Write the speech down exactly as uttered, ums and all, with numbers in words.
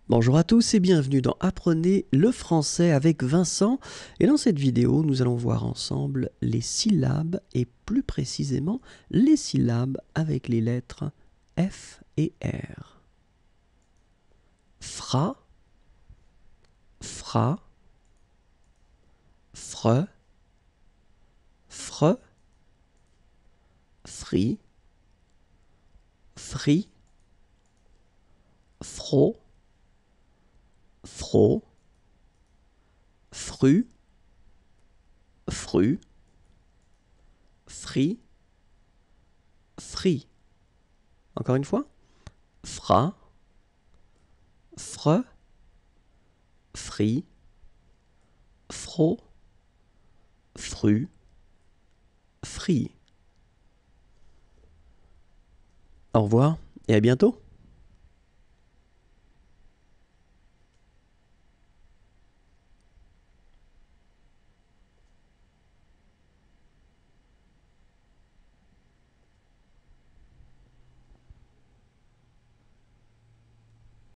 Bonjour à tous et bienvenue dans Apprenez le français avec Vincent. Et dans cette vidéo, nous allons voir ensemble les syllabes et plus précisément les syllabes avec les lettres F et R. Fra, fra, fre, fre, fri, fri, fro, fro, fru, fru, fri, fri. Encore une fois. Fra, fre, fri, fro, fru, fri. Au revoir et à bientôt.